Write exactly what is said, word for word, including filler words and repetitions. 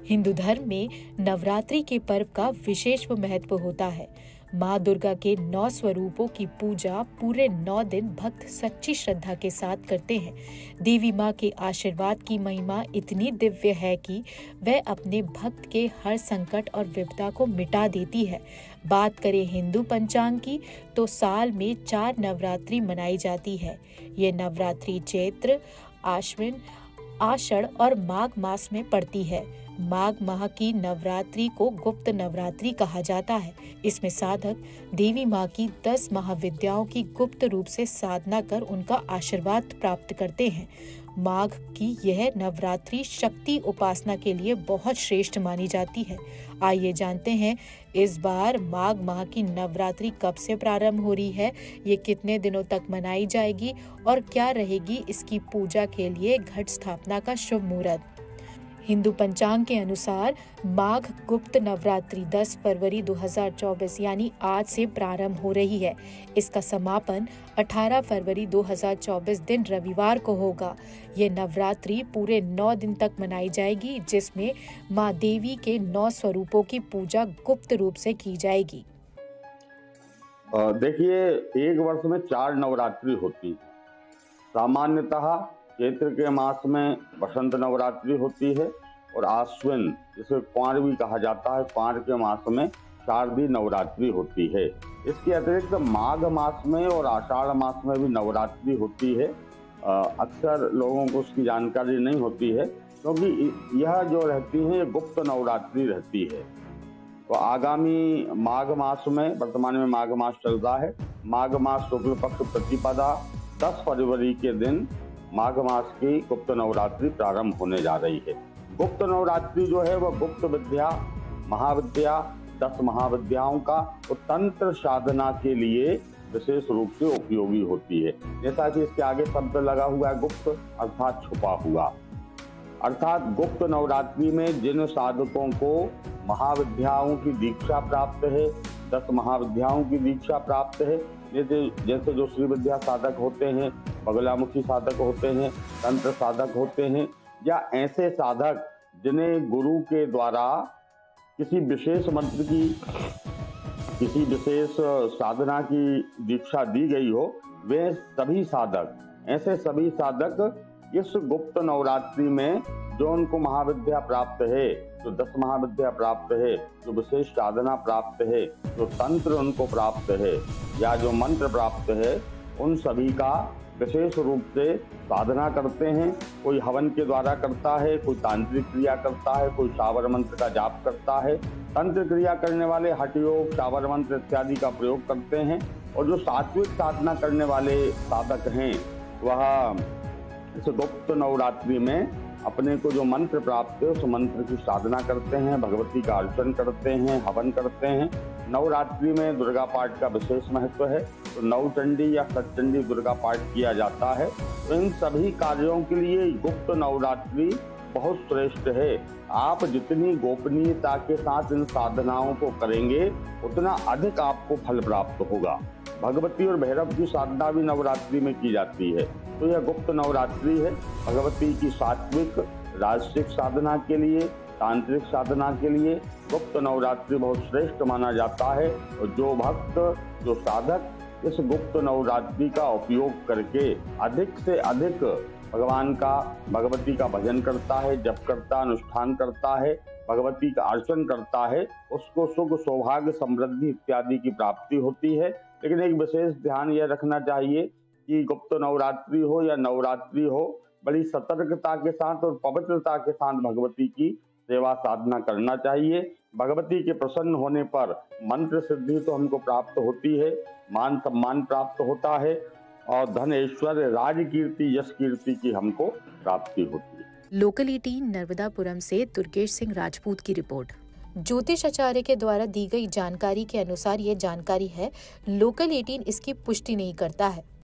हिंदू धर्म में नवरात्रि के पर्व का विशेष महत्व होता है। माँ दुर्गा के नौ स्वरूपों की पूजा पूरे नौ दिन भक्त सच्ची श्रद्धा के साथ करते हैं। देवी माँ के आशीर्वाद की महिमा इतनी दिव्य है कि वह अपने भक्त के हर संकट और विपदा को मिटा देती है। बात करें हिंदू पंचांग की तो साल में चार नवरात्रि मनाई जाती है। ये नवरात्रि चैत्र, आश्विन, आषाढ़ और माघ मास में पड़ती है। माघ माह की नवरात्रि को गुप्त नवरात्रि कहा जाता है। इसमें साधक देवी माँ की दस महाविद्याओं की गुप्त रूप से साधना कर उनका आशीर्वाद प्राप्त करते हैं। माघ की यह नवरात्रि शक्ति उपासना के लिए बहुत श्रेष्ठ मानी जाती है। आइए जानते हैं इस बार माघ माह की नवरात्रि कब से प्रारंभ हो रही है, ये कितने दिनों तक मनाई जाएगी और क्या रहेगी इसकी पूजा के लिए घट स्थापना का शुभ मुहूर्त। हिंदू पंचांग के अनुसार माघ गुप्त नवरात्रि दस फरवरी दो हज़ार चौबीस यानी आज से प्रारंभ हो रही है। इसका समापन अठारह फरवरी दो हज़ार चौबीस दिन रविवार को होगा। ये नवरात्रि पूरे नौ दिन तक मनाई जाएगी, जिसमें माँ देवी के नौ स्वरूपों की पूजा गुप्त रूप से की जाएगी। देखिए, एक वर्ष में चार नवरात्रि होती है। सामान्यतः चैत्र के मास में बसंत नवरात्रि होती है और आश्विन, जिसे क्वार भी कहा जाता है, क्वार के मास में शारदीय नवरात्रि होती है। इसके अतिरिक्त माघ मास में और आषाढ़ मास में भी नवरात्रि होती है। अक्सर लोगों को उसकी जानकारी नहीं होती है, क्योंकि यह जो रहती है गुप्त नवरात्रि रहती है। तो आगामी माघ मास में, वर्तमान में माघ मास चल रहा है, माघ मास शुक्ल पक्ष प्रतिपदा दस फरवरी के दिन माघ मास की गुप्त नवरात्रि प्रारंभ होने जा रही है। गुप्त नवरात्रि जो है वह गुप्त विद्या, महाविद्या, दस महाविद्याओं का तो तंत्र साधना के लिए विशेष रूप से उपयोगी होती है। जैसा कि इसके आगे शब्द लगा हुआ है गुप्त, अर्थात छुपा हुआ। अर्थात गुप्त नवरात्रि में जिन साधकों को महाविद्याओं की दीक्षा प्राप्त है, दस महाविद्याओं की दीक्षा प्राप्त है, जैसे जैसे जो श्री विद्या साधक होते हैं, बगलामुखी साधक होते हैं, तंत्र साधक होते हैं, या ऐसे साधक जिन्हें गुरु के द्वारा किसी विशेष मंत्र की, किसी विशेष साधना की दीक्षा दी गई हो, वे सभी साधक, ऐसे सभी साधक इस गुप्त नवरात्रि में जो उनको महाविद्या प्राप्त है, जो दस महाविद्या प्राप्त है, जो विशेष साधना प्राप्त है, जो तंत्र उनको प्राप्त है या जो मंत्र प्राप्त है, उन सभी का विशेष रूप से साधना करते हैं। कोई हवन के द्वारा करता है, कोई तांत्रिक क्रिया करता है, कोई शावर मंत्र का जाप करता है। तंत्र क्रिया करने वाले हठ योग, शावर मंत्र इत्यादि का प्रयोग करते हैं। और जो सात्विक साधना करने वाले साधक हैं, वह इस गुप्त नवरात्रि में अपने को जो मंत्र प्राप्त है उस मंत्र की साधना करते हैं, भगवती का अर्चन करते हैं, हवन करते हैं। नवरात्रि में दुर्गा पाठ का विशेष महत्व है, तो नवचंडी या सतचंडी दुर्गा पाठ किया जाता है। तो इन सभी कार्यों के लिए गुप्त नवरात्रि बहुत श्रेष्ठ है। आप जितनी गोपनीयता के साथ इन साधनाओं को करेंगे, उतना अधिक आपको फल प्राप्त होगा। भगवती और भैरव की साधना भी नवरात्रि में की जाती है। तो यह गुप्त नवरात्रि है भगवती की सात्विक राजसिक साधना के लिए, तांत्रिक साधना के लिए गुप्त नवरात्रि बहुत श्रेष्ठ माना जाता है। और जो भक्त, जो साधक इस गुप्त नवरात्रि का उपयोग करके अधिक से अधिक भगवान का, भगवती का भजन करता है, जप करता, अनुष्ठान करता है, भगवती का अर्चन करता है, उसको सुख, सौभाग्य, समृद्धि इत्यादि की प्राप्ति होती है। लेकिन एक विशेष ध्यान यह रखना चाहिए कि गुप्त नवरात्रि हो या नवरात्रि हो, बड़ी सतर्कता के साथ और पवित्रता के साथ भगवती की सेवा साधना करना चाहिए। भगवती के प्रसन्न होने पर मंत्र सिद्धि तो हमको प्राप्त होती है, मान सम्मान प्राप्त होता है और धन, ऐश्वर्य, राज कीर्ति, यश कीर्ति की हमको प्राप्ति होती है। लोकल अठारह नर्मदापुरम से दुर्गेश सिंह राजपूत की रिपोर्ट। ज्योतिष आचार्य के द्वारा दी गई जानकारी के अनुसार ये जानकारी है। लोकल अठारह इसकी पुष्टि नहीं करता है।